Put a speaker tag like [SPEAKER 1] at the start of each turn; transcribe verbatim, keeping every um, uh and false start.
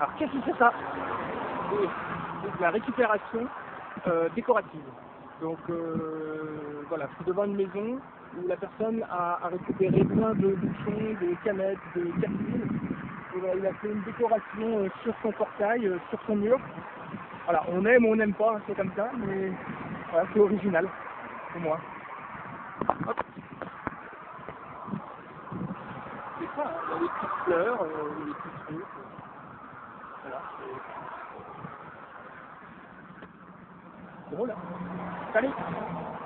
[SPEAKER 1] Alors qu'est-ce que c'est ça? C'est c'est de la récupération euh, décorative. Donc euh, voilà, je suis devant une maison où la personne a, a récupéré plein de bouchons, de canettes, de capsules. Et voilà, il a fait une décoration euh, sur son portail, euh, sur son mur. Voilà, on aime ou on n'aime pas, c'est comme ça, mais voilà, c'est original pour moi. Hop. C'est ça, hein, il y a des petites fleurs, euh, il y a des petits trucs. Euh, voilà, c'est drôle. Hein. Salut!